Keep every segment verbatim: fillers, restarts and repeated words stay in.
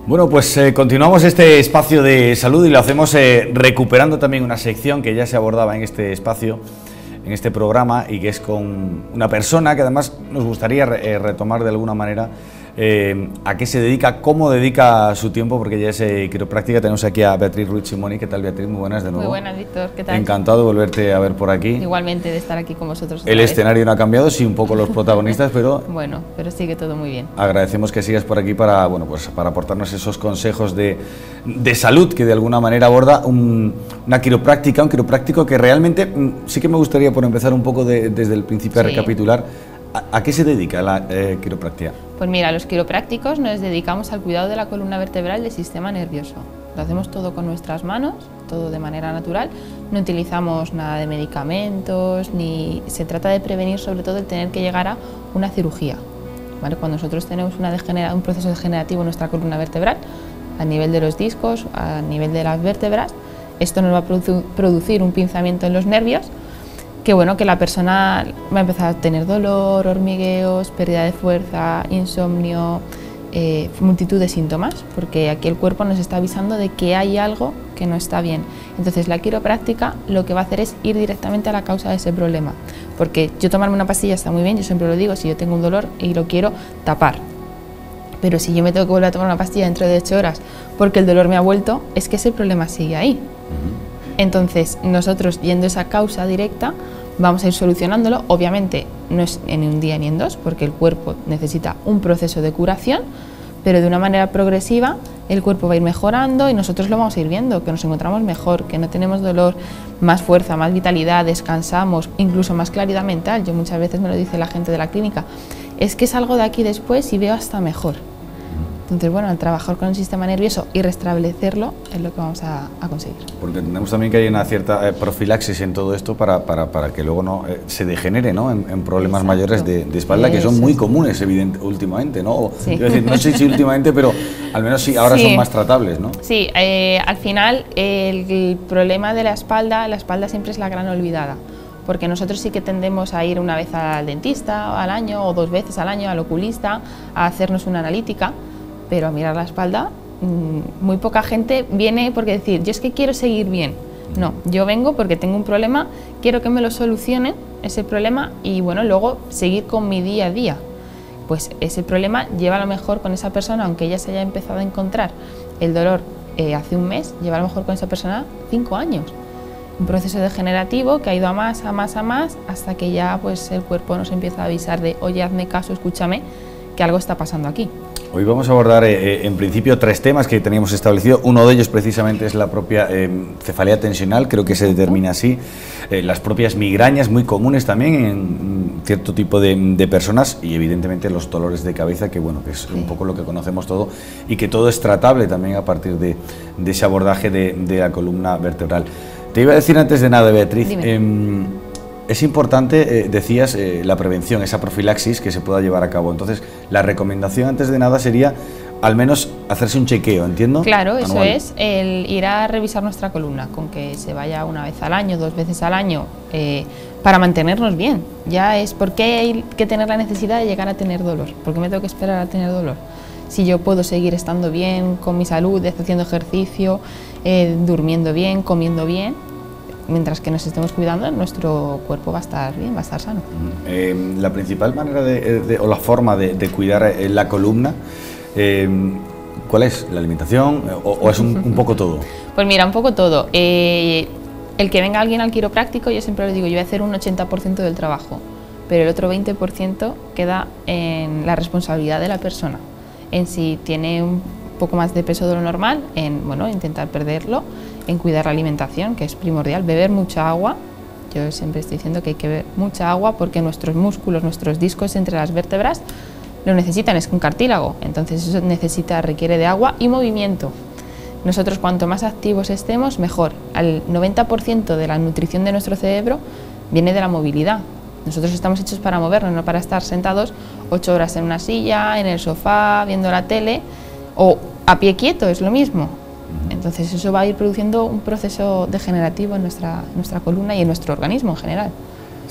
Bueno, pues eh, continuamos este espacio de salud y lo hacemos eh, recuperando también una sección que ya se abordaba en este espacio, en este programa, y que es con una persona que además nos gustaría re, eh, retomar de alguna manera eh, a qué se dedica, cómo dedica su tiempo, porque ya es eh, quiropráctica. Tenemos aquí a Beatriz Ruiz Simoni. ¿Qué tal, Beatriz? Muy buenas de nuevo. Muy buenas, Víctor. ¿Qué tal? Encantado de volverte a ver por aquí. Igualmente de estar aquí con vosotros. El escenario no ha cambiado, sí, un poco los protagonistas, pero bueno, pero sigue todo muy bien. Agradecemos que sigas por aquí para, bueno, pues para aportarnos esos consejos de, de salud que de alguna manera aborda un, una quiropráctica, un quiropráctico que realmente sí que me gustaría, por empezar un poco de, desde el principio, a sí. recapitular. ¿A, ¿A qué se dedica la eh, quiropráctica? Pues mira, los quiroprácticos nos dedicamos al cuidado de la columna vertebral del sistema nervioso. Lo hacemos todo con nuestras manos, todo de manera natural. No utilizamos nada de medicamentos, ni se trata de prevenir sobre todo el tener que llegar a una cirugía. ¿Vale? Cuando nosotros tenemos una degenera, un proceso degenerativo en nuestra columna vertebral, a nivel de los discos, a nivel de las vértebras, esto nos va a produ producir un pinzamiento en los nervios, que bueno, que la persona va a empezar a tener dolor, hormigueos, pérdida de fuerza, insomnio, eh, multitud de síntomas, porque aquí el cuerpo nos está avisando de que hay algo que no está bien. Entonces la quiropráctica lo que va a hacer es ir directamente a la causa de ese problema, porque yo tomarme una pastilla está muy bien, yo siempre lo digo, si yo tengo un dolor y lo quiero tapar, pero si yo me tengo que volver a tomar una pastilla dentro de ocho horas porque el dolor me ha vuelto, es que ese problema sigue ahí. Entonces nosotros, yendo a esa causa directa, vamos a ir solucionándolo. Obviamente no es en un día ni en dos, porque el cuerpo necesita un proceso de curación, pero de una manera progresiva el cuerpo va a ir mejorando y nosotros lo vamos a ir viendo, que nos encontramos mejor, que no tenemos dolor, más fuerza, más vitalidad, descansamos, incluso más claridad mental. Yo muchas veces me lo dice la gente de la clínica, es que salgo de aquí después y veo hasta mejor. Entonces, bueno, al trabajar con el sistema nervioso y restablecerlo es lo que vamos a, a conseguir. Porque entendemos también que hay una cierta eh, profilaxis en todo esto para, para, para que luego no eh, se degenere, ¿no?, en, en problemas Exacto. mayores de, de espalda, que son muy comunes, evidente, últimamente, ¿no? O, sí. decir, no sé si últimamente, pero al menos sí, ahora sí. son más tratables, ¿no? Sí, eh, al final el, el problema de la espalda, la espalda siempre es la gran olvidada, porque nosotros sí que tendemos a ir una vez al dentista al año o dos veces al año al oculista a hacernos una analítica, pero a mirar la espalda, muy poca gente viene porque decir, yo es que quiero seguir bien. No, yo vengo porque tengo un problema, quiero que me lo solucionen, ese problema, y bueno, luego seguir con mi día a día. Pues ese problema lleva a lo mejor con esa persona, aunque ella se haya empezado a encontrar el dolor eh, hace un mes, lleva a lo mejor con esa persona cinco años. Un proceso degenerativo que ha ido a más, a más, a más, hasta que ya pues el cuerpo nos empieza a avisar de, oye, hazme caso, escúchame, que algo está pasando aquí. Hoy vamos a abordar eh, en principio tres temas que teníamos establecido. Uno de ellos precisamente es la propia eh, cefalea tensional, creo que se determina así. Eh, las propias migrañas, muy comunes también en cierto tipo de, de personas, y evidentemente los dolores de cabeza, que bueno, que es un poco lo que conocemos todo, y que todo es tratable también a partir de, de ese abordaje de, de la columna vertebral. Te iba a decir antes de nada, Beatriz, eh, es importante, eh, decías, eh, la prevención, esa profilaxis que se pueda llevar a cabo. Entonces, la recomendación antes de nada sería al menos hacerse un chequeo, ¿entiendo? Claro, eso anual. Es el ir a revisar nuestra columna, con que se vaya una vez al año, dos veces al año, eh, para mantenernos bien. Ya es, ¿por qué hay que tener la necesidad de llegar a tener dolor? ¿Por qué me tengo que esperar a tener dolor? Si yo puedo seguir estando bien con mi salud, haciendo ejercicio, eh, durmiendo bien, comiendo bien, mientras que nos estemos cuidando, nuestro cuerpo va a estar bien, va a estar sano. Eh, la principal manera de, de, o la forma de, de cuidar eh, la columna, eh, ¿cuál es? ¿La alimentación o, o es un, un poco todo? Pues mira, un poco todo. Eh, el que venga alguien al quiropráctico, yo siempre le digo, yo voy a hacer un ochenta por ciento del trabajo, pero el otro veinte por ciento queda en la responsabilidad de la persona, en si tiene un poco más de peso de lo normal, en bueno, intentar perderlo, en cuidar la alimentación, que es primordial, beber mucha agua. Yo siempre estoy diciendo que hay que beber mucha agua porque nuestros músculos, nuestros discos entre las vértebras lo necesitan, es un cartílago, entonces eso necesita, requiere de agua y movimiento. Nosotros cuanto más activos estemos, mejor. Al noventa por ciento de la nutrición de nuestro cerebro viene de la movilidad. Nosotros estamos hechos para movernos, no para estar sentados ocho horas en una silla, en el sofá, viendo la tele, o a pie quieto, es lo mismo. Entonces eso va a ir produciendo un proceso degenerativo en nuestra, nuestra columna y en nuestro organismo en general.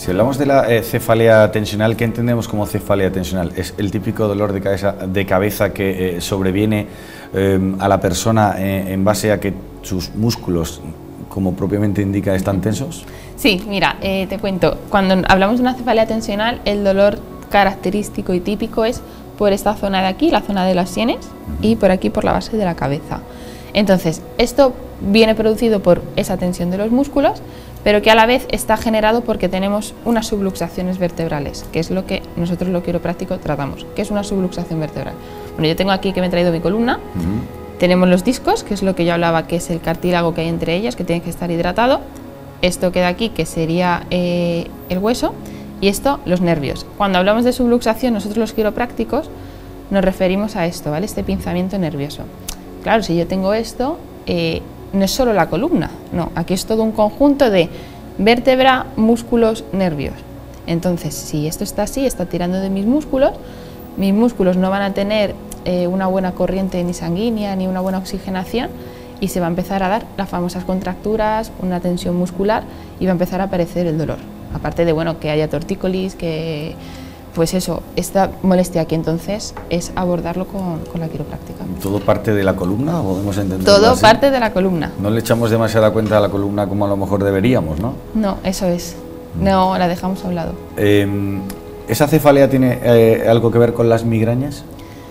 Si hablamos de la eh, cefalea tensional, ¿qué entendemos como cefalea tensional? ¿Es el típico dolor de cabeza, de cabeza que eh, sobreviene eh, a la persona eh, en base a que sus músculos, como propiamente indica, están tensos? Sí, mira, eh, te cuento, cuando hablamos de una cefalea tensional, el dolor característico y típico es por esta zona de aquí, la zona de las sienes, uh-huh. y por aquí por la base de la cabeza. Entonces, esto viene producido por esa tensión de los músculos, pero que a la vez está generado porque tenemos unas subluxaciones vertebrales, que es lo que nosotros los quiroprácticos tratamos, que es una subluxación vertebral. Bueno, yo tengo aquí que me he traído mi columna, uh-huh. tenemos los discos, que es lo que yo hablaba, que es el cartílago que hay entre ellas, que tiene que estar hidratado, esto queda aquí, que sería eh, el hueso, y esto, los nervios. Cuando hablamos de subluxación, nosotros los quiroprácticos nos referimos a esto, ¿vale? Este pinzamiento nervioso. Claro, si yo tengo esto, eh, no es solo la columna, no, aquí es todo un conjunto de vértebra, músculos, nervios. Entonces, si esto está así, está tirando de mis músculos, mis músculos no van a tener eh, una buena corriente ni sanguínea ni una buena oxigenación y se va a empezar a dar las famosas contracturas, una tensión muscular y va a empezar a aparecer el dolor. Aparte de, bueno, que haya tortícolis, que... pues eso, esta molestia aquí entonces es abordarlo con, con la quiropráctica. ¿Todo parte de la columna? ¿Podemos entenderlo Todo así? parte de la columna. No le echamos demasiada cuenta a la columna como a lo mejor deberíamos, ¿no? No, eso es. No, la dejamos a un lado. Eh, ¿Esa cefalea tiene eh, algo que ver con las migrañas?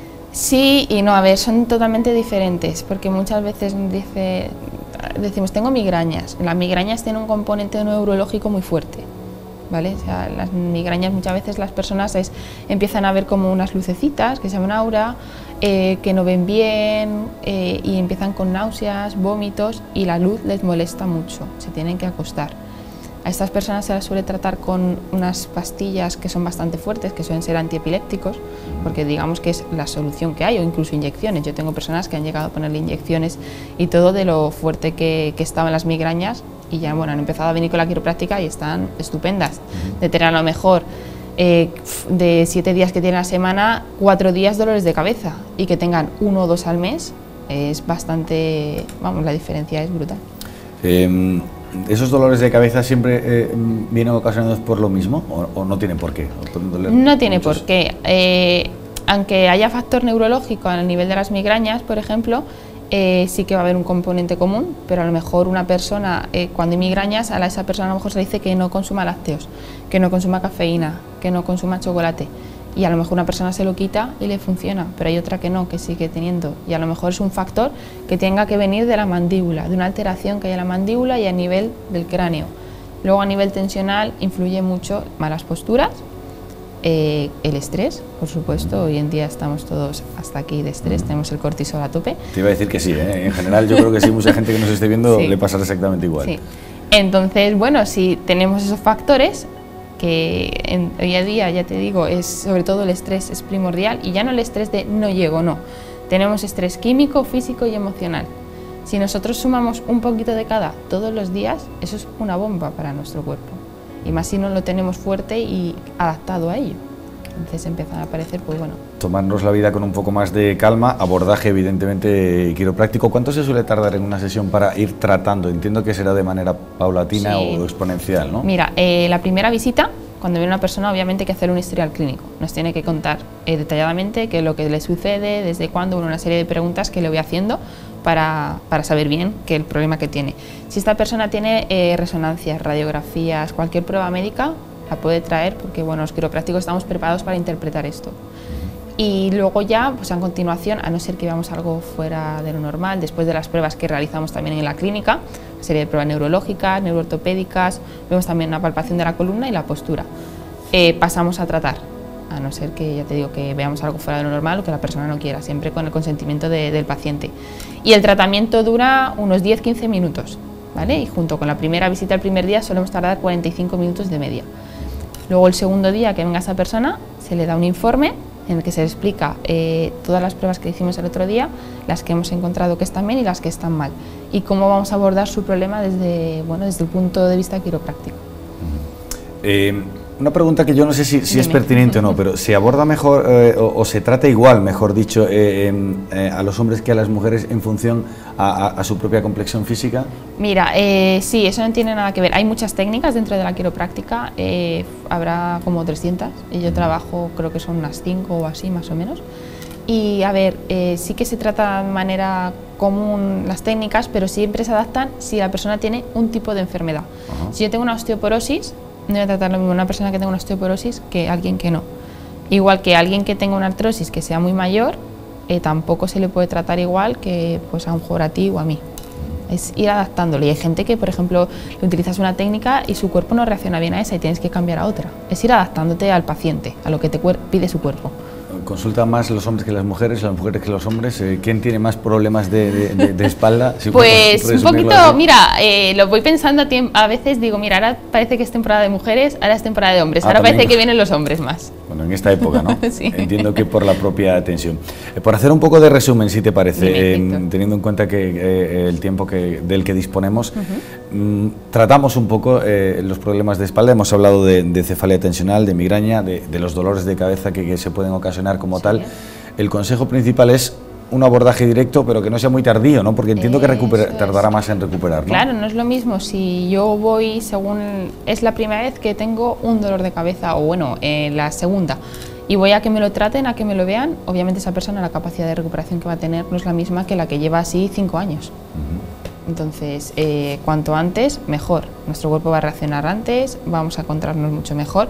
Sí y no, a ver, son totalmente diferentes, porque muchas veces dice, decimos, tengo migrañas. Las migrañas tienen un componente neurológico muy fuerte. ¿Vale? O sea, las migrañas muchas veces las personas es, empiezan a ver como unas lucecitas que se llaman aura, eh, que no ven bien eh, y empiezan con náuseas, vómitos y la luz les molesta mucho, se tienen que acostar. A estas personas se las suele tratar con unas pastillas que son bastante fuertes, que suelen ser antiepilépticos, porque digamos que es la solución que hay, o incluso inyecciones. Yo tengo personas que han llegado a ponerle inyecciones y todo de lo fuerte que, que estaban las migrañas, y ya bueno, han empezado a venir con la quiropráctica y están estupendas. De tener a lo mejor eh, de siete días que tienen a la semana, cuatro días dolores de cabeza, y que tengan uno o dos al mes, es bastante, vamos, la diferencia es brutal. Eh, ¿Esos dolores de cabeza siempre eh, vienen ocasionados por lo mismo o, o no tienen por qué? No tiene muchos? por qué. Eh, aunque haya factor neurológico a nivel de las migrañas, por ejemplo, eh, sí que va a haber un componente común, pero a lo mejor una persona, eh, cuando hay migrañas, a la, esa persona a lo mejor se le dice que no consuma lácteos, que no consuma cafeína, que no consuma chocolate. Y a lo mejor una persona se lo quita y le funciona, pero hay otra que no, que sigue teniendo. Y a lo mejor es un factor que tenga que venir de la mandíbula, de una alteración que hay en la mandíbula y a nivel del cráneo. Luego a nivel tensional influye mucho malas posturas, eh, el estrés, por supuesto. Hoy en día estamos todos hasta aquí de estrés, tenemos el cortisol a tope. Te iba a decir que sí, ¿eh? En general yo creo que sí, mucha gente que nos esté viendo sí. le pasará exactamente igual. Sí. Entonces, bueno, si tenemos esos factores, que en, hoy en día, ya te digo, es sobre todo el estrés es primordial, y ya no el estrés de no llego, no. Tenemos estrés químico, físico y emocional. Si nosotros sumamos un poquito de cada todos los días, eso es una bomba para nuestro cuerpo. Y más si no lo tenemos fuerte y adaptado a ello. Entonces empiezan a aparecer, pues bueno. Tomarnos la vida con un poco más de calma, abordaje evidentemente quiropráctico. ¿Cuánto se suele tardar en una sesión para ir tratando? Entiendo que será de manera paulatina sí. o exponencial, ¿no? Mira, eh, la primera visita, cuando viene una persona, obviamente hay que hacer un historial clínico. Nos tiene que contar eh, detalladamente qué es lo que le sucede, desde cuándo, una serie de preguntas que le voy haciendo para, para saber bien qué es el problema que tiene. Si esta persona tiene eh, resonancias, radiografías, cualquier prueba médica, la puede traer porque bueno, los quiroprácticos estamos preparados para interpretar esto. Y luego ya, pues a continuación, a no ser que veamos algo fuera de lo normal, después de las pruebas que realizamos también en la clínica, una serie de pruebas neurológicas, neuroortopédicas, vemos también una palpación de la columna y la postura. Eh, pasamos a tratar, a no ser que, ya te digo, que veamos algo fuera de lo normal o que la persona no quiera, siempre con el consentimiento de, del paciente. Y el tratamiento dura unos diez a quince minutos, ¿vale? Y junto con la primera visita el primer día solemos tardar cuarenta y cinco minutos de media. Luego el segundo día que venga esa persona se le da un informe en el que se le explica eh, todas las pruebas que hicimos el otro día, las que hemos encontrado que están bien y las que están mal, y cómo vamos a abordar su problema desde, bueno, desde el punto de vista quiropráctico. Eh, Una pregunta que yo no sé si, si es pertinente o no, pero ¿se aborda mejor eh, o, o se trata igual, mejor dicho, eh, eh, a los hombres que a las mujeres en función a, a, a su propia complexión física? Mira, eh, sí, eso no tiene nada que ver. Hay muchas técnicas dentro de la quiropráctica, eh, habrá como trescientas, y yo trabajo, creo que son unas cinco o así más o menos. Y a ver, eh, sí que se trata de manera común las técnicas, pero siempre se adaptan si la persona tiene un tipo de enfermedad. Uh-huh. Si yo tengo una osteoporosis, no voy a tratar lo mismo una persona que tenga una osteoporosis que alguien que no. Igual que alguien que tenga una artrosis que sea muy mayor, eh, tampoco se le puede tratar igual que pues, a un mejor a ti o a mí. Es ir adaptándolo. Y hay gente que, por ejemplo, utilizas una técnica y su cuerpo no reacciona bien a esa y tienes que cambiar a otra. Es ir adaptándote al paciente, a lo que te pide su cuerpo. ¿Consultan más los hombres que las mujeres, las mujeres que los hombres? ¿Quién tiene más problemas de, de, de, de espalda? Si pues un poquito, así. mira, eh, lo voy pensando a, a veces, digo, mira, ahora parece que es temporada de mujeres, ahora es temporada de hombres, ah, ahora parece que vienen los hombres más. Bueno, en esta época, ¿no? Sí. Entiendo que por la propia tensión. Eh, por hacer un poco de resumen, si te parece, Dime, eh, teniendo en cuenta que eh, el tiempo que, del que disponemos, uh-huh. mmm, tratamos un poco eh, los problemas de espalda, hemos hablado de, de cefalea tensional, de migraña, de, de los dolores de cabeza que, que se pueden ocasionar como sí. tal. El consejo principal es un abordaje directo, pero que no sea muy tardío, ¿no? Porque entiendo que recupera, tardará más en recuperar, ¿no? Claro, no es lo mismo si yo voy según... Es la primera vez que tengo un dolor de cabeza, o bueno, eh, la segunda, y voy a que me lo traten, a que me lo vean, obviamente esa persona, la capacidad de recuperación que va a tener no es la misma que la que lleva así cinco años. Uh-huh. Entonces, eh, cuanto antes, mejor. Nuestro cuerpo va a reaccionar antes, vamos a encontrarnos mucho mejor,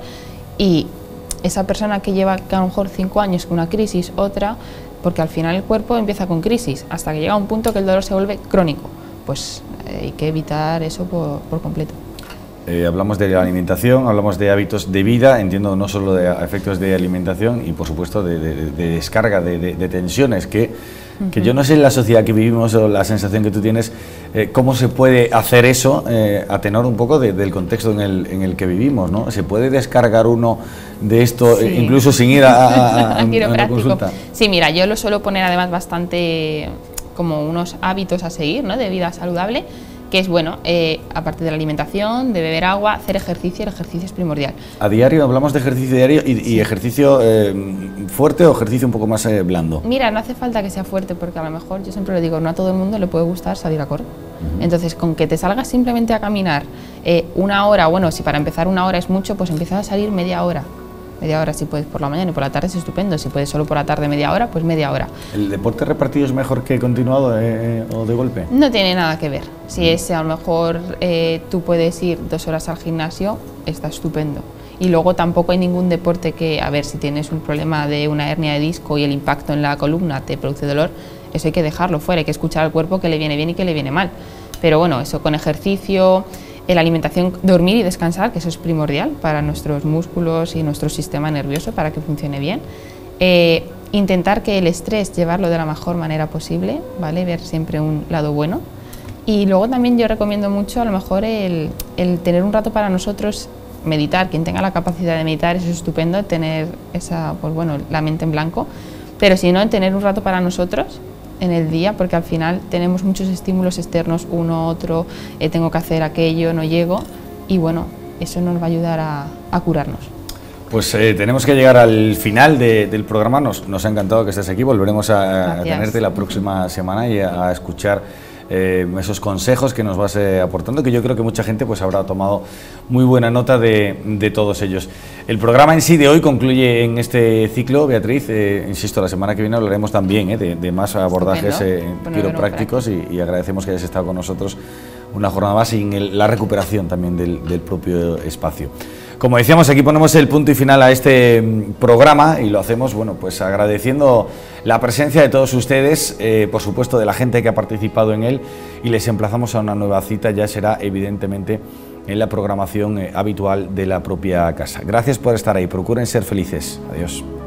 y esa persona que lleva que a lo mejor cinco años con una crisis, otra... porque al final el cuerpo empieza con crisis, hasta que llega a un punto que el dolor se vuelve crónico. Pues eh, hay que evitar eso por, por completo. Eh, hablamos de alimentación, hablamos de hábitos de vida, entiendo no solo de efectos de alimentación y por supuesto de, de, de descarga de, de, de tensiones, que, uh-huh. que yo no sé en la sociedad que vivimos o la sensación que tú tienes, eh, cómo se puede hacer eso eh, a tenor un poco de, del contexto en el, en el que vivimos, ¿no? ¿Se puede descargar uno de esto sí. eh, incluso sin ir a, a, a, a una consulta? Sí, mira, yo lo suelo poner además bastante como unos hábitos a seguir, ¿no? De vida saludable, que es bueno, eh, aparte de la alimentación, de beber agua, hacer ejercicio, el ejercicio es primordial. A diario, hablamos de ejercicio diario y, sí. y ejercicio eh, fuerte o ejercicio un poco más eh, blando. Mira, no hace falta que sea fuerte, porque a lo mejor, yo siempre lo digo, no a todo el mundo le puede gustar salir a correr. Uh-huh. Entonces, con que te salgas simplemente a caminar eh, una hora, bueno, si para empezar una hora es mucho, pues empiezas a salir media hora. Media hora si puedes por la mañana y por la tarde es estupendo, si puedes solo por la tarde media hora, pues media hora. ¿El deporte repartido es mejor que continuado eh, o de golpe? No tiene nada que ver, si es a lo mejor eh, tú puedes ir dos horas al gimnasio, está estupendo. Y luego tampoco hay ningún deporte que, a ver, si tienes un problema de una hernia de disco y el impacto en la columna te produce dolor, eso hay que dejarlo fuera, hay que escuchar al cuerpo que le viene bien y que le viene mal. Pero bueno, eso con ejercicio, la alimentación, dormir y descansar, que eso es primordial para nuestros músculos y nuestro sistema nervioso para que funcione bien. Eh, intentar que el estrés llevarlo de la mejor manera posible, ¿vale? Ver siempre un lado bueno. Y luego también yo recomiendo mucho a lo mejor el, el tener un rato para nosotros, meditar. Quien tenga la capacidad de meditar, eso es estupendo, tener esa, pues bueno, la mente en blanco, pero si no, tener un rato para nosotros en el día, porque al final tenemos muchos estímulos externos, uno, otro, eh, tengo que hacer aquello, no llego, y bueno, eso nos va a ayudar a, a curarnos. Pues eh, tenemos que llegar al final de, del programa, nos, nos ha encantado que estés aquí, volveremos a, a tenerte la próxima semana y a, a escuchar eh, esos consejos que nos vas eh, aportando, que yo creo que mucha gente pues habrá tomado muy buena nota de, de todos ellos. El programa en sí de hoy concluye en este ciclo, Beatriz, eh, insisto, la semana que viene hablaremos también eh, de, de más abordajes eh, quiroprácticos y, y agradecemos que hayas estado con nosotros una jornada más y en el, la recuperación también del, del propio espacio. Como decíamos, aquí ponemos el punto y final a este programa y lo hacemos, bueno, pues agradeciendo la presencia de todos ustedes, eh, por supuesto de la gente que ha participado en él, y les emplazamos a una nueva cita, ya será evidentemente en la programación eh, habitual de la propia casa. Gracias por estar ahí, procuren ser felices. Adiós.